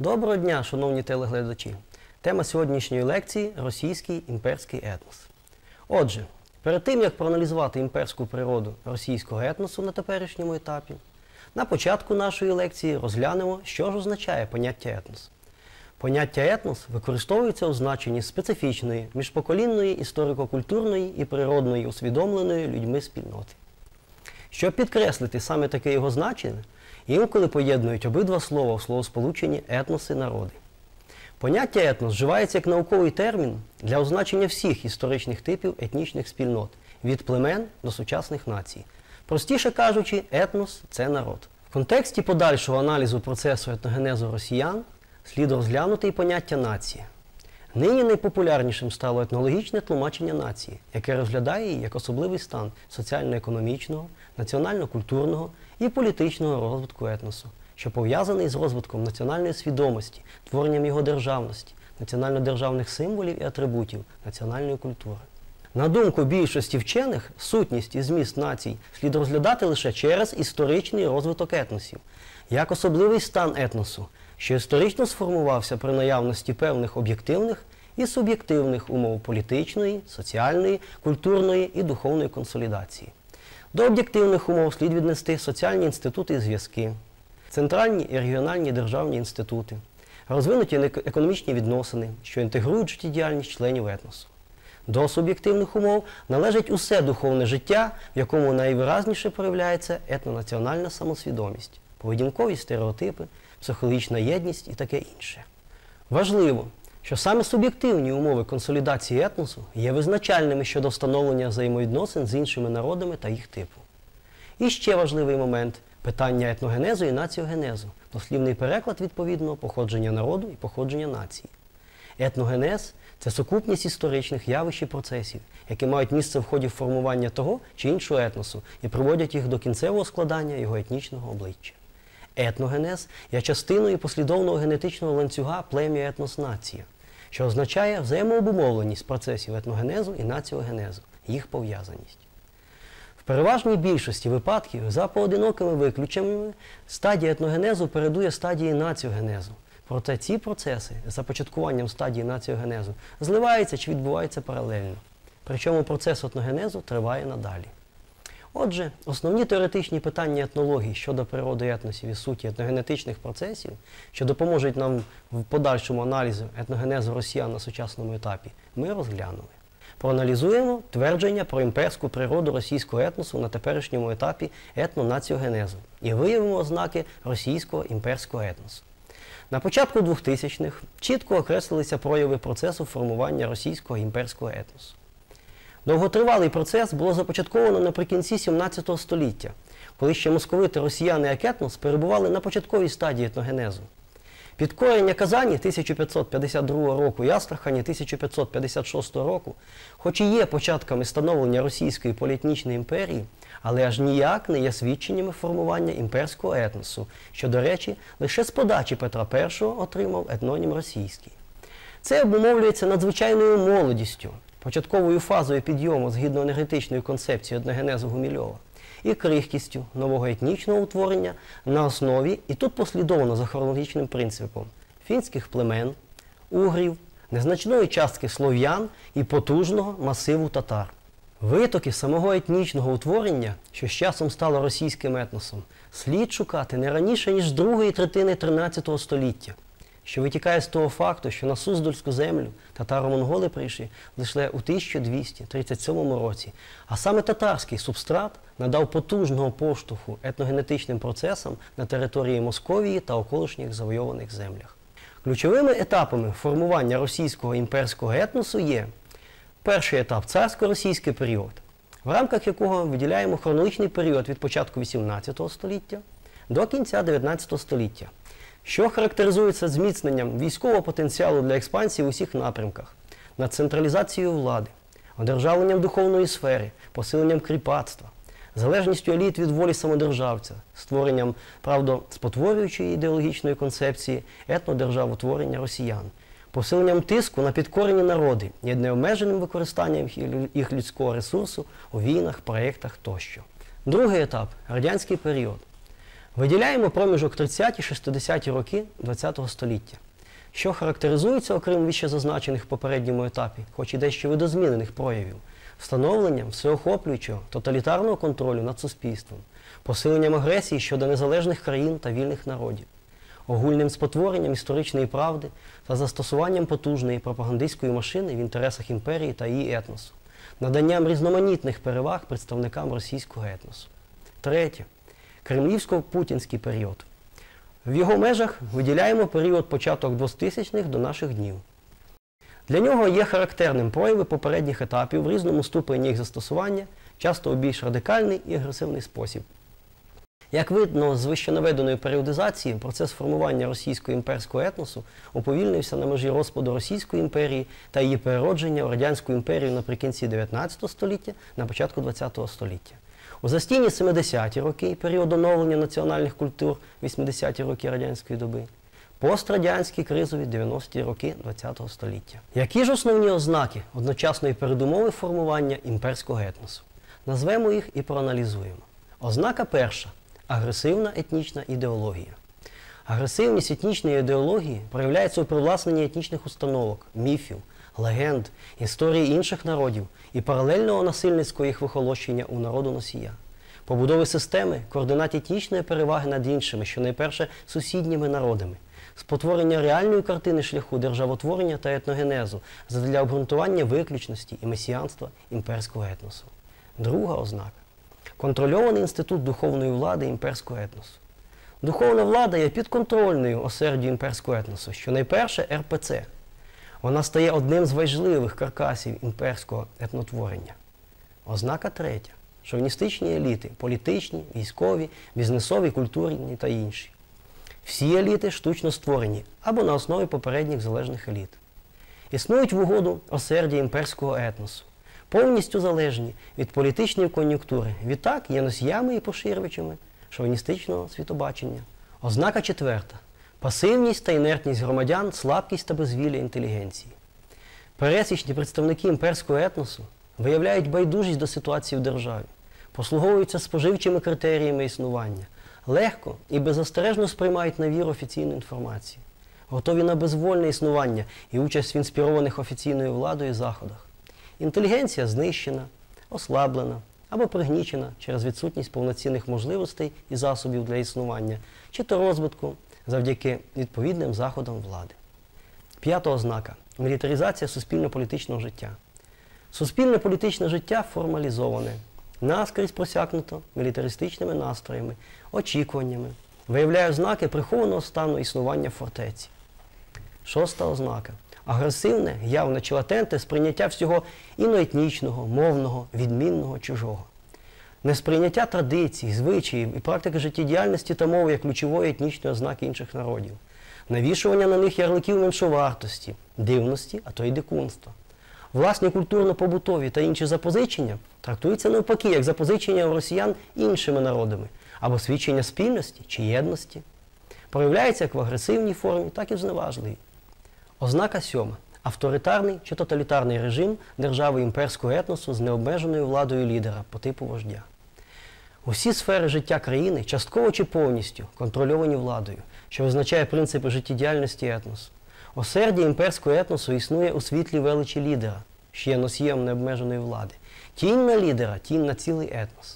Доброго дня, шановні телеглядачі! Тема сьогоднішньої лекції – російський імперський етнос. Отже, перед тим, як проаналізувати імперську природу російського етносу на теперішньому етапі, на початку нашої лекції розглянемо, що ж означає поняття етнос. Поняття етнос використовується у значенні специфічної, міжпоколінної, історико-культурної і природної усвідомленої людьми спільноти. Щоб підкреслити саме таке його значення, інколи поєднують обидва слова в словосполученні етноси народи. Поняття етнос вживається як науковий термін для означення всіх історичних типів етнічних спільнот, від племен до сучасних націй. Простіше кажучи, етнос – це народ. В контексті подальшого аналізу процесу етногенезу росіян слід розглянути і поняття нація. Нині найпопулярнішим стало етнологічне тлумачення нації, яке розглядає її як особливий стан соціально-економічного, національно-культурного і політичного розвитку етносу, що пов'язаний з розвитком національної свідомості, творенням його державності, національно-державних символів і атрибутів національної культури. На думку більшості вчених, сутність і зміст націй слід розглядати лише через історичний розвиток етносів, як особливий стан етносу, що історично сформувався при наявності певних об'єктивних і суб'єктивних умов політичної, соціальної, культурної і духовної консолідації. До об'єктивних умов слід віднести соціальні інститути і зв'язки, центральні і регіональні державні інститути, розвинуті економічні відносини, що інтегрують життєдіяльність членів етносу. До суб'єктивних умов належить усе духовне життя, в якому найвиразніше проявляється етнонаціональна самосвідомість, поведінкові стереотипи, психологічна єдність і таке інше. Важливо, що саме суб'єктивні умови консолідації етносу є визначальними щодо встановлення взаємовідносин з іншими народами та їх типу. І ще важливий момент – питання етногенезу і націогенезу, дослівний переклад відповідного походження народу і походження нації. Етногенез – це сукупність історичних явищ і процесів, які мають місце в ході формування того чи іншого етносу і приводять їх до кінцевого складання його етнічного обличчя. Етногенез є частиною послідовного генетичного ланцюга плем'я етнос-нація, що означає взаємообумовленість процесів етногенезу і націогенезу, їх пов'язаність. В переважній більшості випадків, за поодинокими виключеннями, стадія етногенезу передує стадії націогенезу. Проте ці процеси, з започаткуванням стадії націогенезу, зливаються чи відбуваються паралельно. Причому процес етногенезу триває надалі. Отже, основні теоретичні питання етнології щодо природи етносів і суті етногенетичних процесів, що допоможуть нам в подальшому аналізу етногенезу росіян на сучасному етапі, ми розглянули. Проаналізуємо твердження про імперську природу російського етносу на теперішньому етапі етнонаціогенезу і виявимо ознаки російського імперського етносу. На початку 2000-х чітко окреслилися прояви процесу формування російського імперського етносу. Довготривалий процес було започатковано наприкінці 17 століття, коли ще московити росіяни як етнос перебували на початковій стадії етногенезу. Підкорення Казані 1552 року і Астрахані 1556 року, хоч і є початками становлення Російської поліетнічної імперії, але аж ніяк не є свідченнями формування імперського етносу, що, до речі, лише з подачі Петра І отримав етнонім російський. Це обумовлюється надзвичайною молодістю, початковою фазою підйому згідно енергетичної концепції етногенезу Гумільова, і крихкістю нового етнічного утворення на основі, і тут послідовно за хронологічним принципом, фінських племен, угрів, незначної частки слов'ян і потужного масиву татар. Витоки самого етнічного утворення, що з часом стало російським етносом, слід шукати не раніше, ніж з другої третини 13 століття, що витікає з того факту, що на Суздальську землю татаро-монголи прийшли лише у 1237 році, а саме татарський субстрат надав потужного поштовху етногенетичним процесам на території Московії та околишніх завойованих землях. Ключовими етапами формування російського імперського етносу є перший етап – царсько-російський період, в рамках якого виділяємо хронологічний період від початку 18 століття до кінця 19 століття, що характеризується зміцненням військового потенціалу для експансії в усіх напрямках, над централізацією влади, одержавленням духовної сфери, посиленням кріпацтва, залежністю еліт від волі самодержавця, створенням правдоспотворюючої ідеологічної концепції етнодержавотворення росіян, посиленням тиску на підкорені народи і необмеженим використанням їх людського ресурсу у війнах, проєктах тощо. Другий етап – радянський період. Виділяємо проміжок 30-60-ті роки ХХ століття, що характеризується, окрім вищезазначених в попередньому етапі, хоч і дещо видозмінених проявів, встановленням всеохоплюючого тоталітарного контролю над суспільством, посиленням агресії щодо незалежних країн та вільних народів, огульним спотворенням історичної правди та застосуванням потужної пропагандистської машини в інтересах імперії та її етносу, наданням різноманітних переваг представникам російського етносу. Третє. Кремлівсько-путінський період. В його межах виділяємо період початок 2000-х до наших днів. Для нього є характерним прояви попередніх етапів в різному ступені їх застосування, часто у більш радикальний і агресивний спосіб. Як видно з вищенаведеної періодизації, процес формування російського імперського етносу уповільнився на межі розпаду Російської імперії та її переродження у Радянську імперію наприкінці 19 століття, на початку 20 століття. У застійні 70-ті роки, період оновлення національних культур, 80-ті роки радянської доби, пострадянські кризові 90-ті роки ХХ століття. Які ж основні ознаки одночасної передумови формування імперського етносу? Назвемо їх і проаналізуємо. Ознака перша – агресивна етнічна ідеологія. Агресивність етнічної ідеології проявляється у привласненні етнічних установок, міфів, легенд, історії інших народів і паралельного насильницького їх вихолощення у народу-носія. Побудови системи координат етнічної переваги над іншими, що найперше сусідніми народами. Спотворення реальної картини шляху державотворення та етногенезу задля обґрунтування виключності і месіанства імперського етносу. Друга ознака – контрольований інститут духовної влади імперського етносу. Духовна влада є підконтрольною осердю імперського етносу, що найперше РПЦ. Вона стає одним з важливих каркасів імперського етнотворення. Ознака третя – шовіністичні еліти – політичні, військові, бізнесові, культурні та інші. Всі еліти штучно створені або на основі попередніх залежних еліт. Існують в угоду осердя імперського етносу, повністю залежні від політичної кон'юнктури, відтак є носіями і поширювачами шовіністичного світобачення. Ознака четверта – пасивність та інертність громадян, слабкість та безвілля інтелігенції. Пересічні представники імперського етносу виявляють байдужість до ситуації в державі, послуговуються споживчими критеріями існування, легко і беззастережно сприймають на віру офіційну інформацію, готові на безвольне існування і участь в інспірованих офіційною владою заходах. Інтелігенція знищена, ослаблена або пригнічена через відсутність повноцінних можливостей і засобів для існування, чи то розвитку завдяки відповідним заходам влади. П'ята ознака – мілітаризація суспільно-політичного життя. Суспільне політичне життя формалізоване, наскрізь просякнуто мілітаристичними настроями, очікуваннями, виявляє ознаки прихованого стану існування фортеці. Шоста ознака – агресивне, явне чи латентне сприйняття всього іноетнічного, мовного, відмінного, чужого. Несприйняття традицій, звичаїв і практики життєдіяльності та мови як ключової етнічної ознаки інших народів. Навішування на них ярликів меншовартості, дивності, а то й дикунства. Власні культурно-побутові та інші запозичення трактуються навпаки, як запозичення у росіян іншими народами, або свідчення спільності чи єдності. Проявляється як в агресивній формі, так і в зневажливій. Ознака сьома – авторитарний чи тоталітарний режим держави імперського етносу з необмеженою владою лідера по типу вождя. Усі сфери життя країни частково чи повністю контрольовані владою, що визначає принципи життєдіяльності етносу. Осердя імперського етносу існує у світлі величі лідера, що є носієм необмеженої влади. Тінь на лідера, тінь на цілий етнос.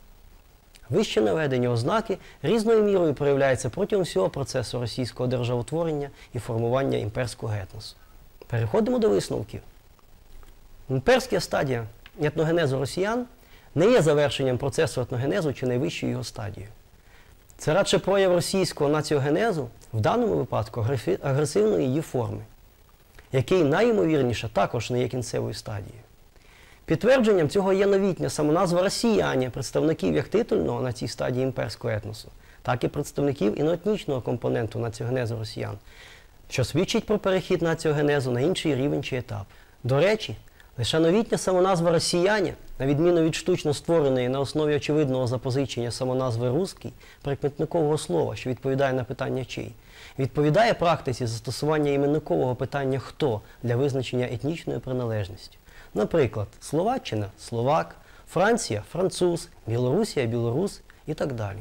Вище наведені ознаки різною мірою проявляються протягом всього процесу російського державотворення і формування імперського етносу. Переходимо до висновків. Імперська стадія етногенезу росіян не є завершенням процесу етногенезу чи найвищою його стадією. Це радше прояв російського націогенезу, в даному випадку агресивної її форми, який найімовірніше також не є кінцевою стадією. Підтвердженням цього є новітня самоназва росіяни, представників як титульного на цій стадії імперського етносу, так і представників іноетнічного компоненту націогенезу росіян, що свідчить про перехід націогенезу на інший рівень чи етап. До речі, лише новітня самоназва росіяни, на відміну від штучно створеної на основі очевидного запозичення самоназви «русський», прикметникового слова, що відповідає на питання «чий», відповідає практиці застосування іменникового питання «хто» для визначення етнічної приналежності. Наприклад, Словаччина – словак, Франція – француз, Білорусія – білорус і так далі.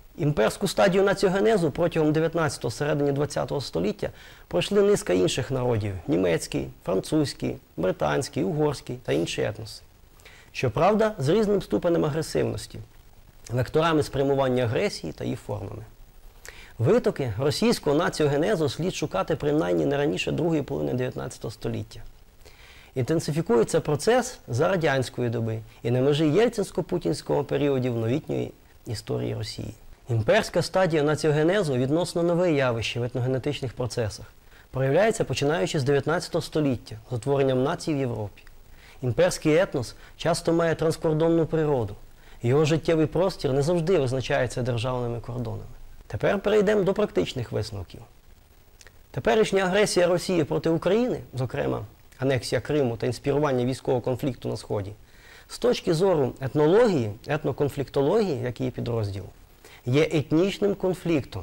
Імперську стадію націогенезу протягом 19-го, середині 20-го століття пройшли низка інших народів – німецький, французький, британський, угорський та інші етноси. Щоправда, з різним ступенем агресивності, векторами спрямування агресії та її формами. Витоки російського націогенезу слід шукати принаймні не раніше другої половини 19 століття. Інтенсифікується процес за радянської доби і на межі єльцинсько-путінського періодів новітньої історії Росії. Імперська стадія націогенезу відносно нове явище в етногенетичних процесах. Проявляється починаючи з 19 століття, з утворенням націй в Європі. Імперський етнос часто має транскордонну природу. Його життєвий простір не завжди визначається державними кордонами. Тепер перейдемо до практичних висновків. Теперішня агресія Росії проти України, зокрема анексія Криму та інспірування військового конфлікту на Сході, з точки зору етнології, етноконфліктології, як її підрозділ, є етнічним конфліктом,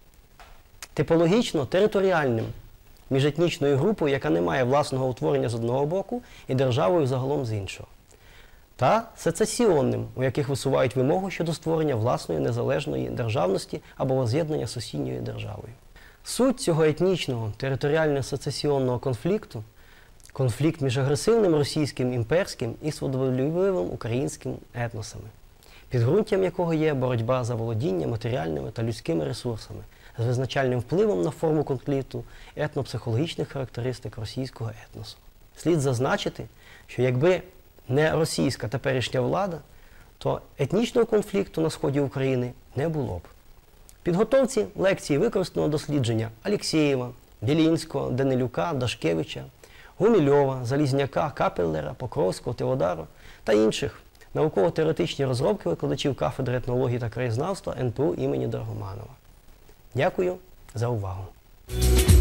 типологічно територіальним, між етнічною групою, яка не має власного утворення з одного боку, і державою загалом з іншого, та сецесіонним, у яких висувають вимогу щодо створення власної незалежної державності або воз'єднання з сусідньою державою. Суть цього етнічного, територіально-сецесіонного конфлікту – конфлікт між агресивним російським імперським і свободолюбивим українським етносами, підґрунтям якого є боротьба за володіння матеріальними та людськими ресурсами з визначальним впливом на форму конфлікту етнопсихологічних характеристик російського етносу. Слід зазначити, що якби не російська теперішня влада, то етнічного конфлікту на сході України не було б. В підготовці лекції використано дослідження Алєксєєва, Білінського, Данилюка, Дашкевича, Гумільова, Залізняка, Капеллера, Покровського, Теодора та інших науково-теоретичні розробки викладачів кафедри етнології та краєзнавства НПУ імені Драгоманова. Дякую за увагу.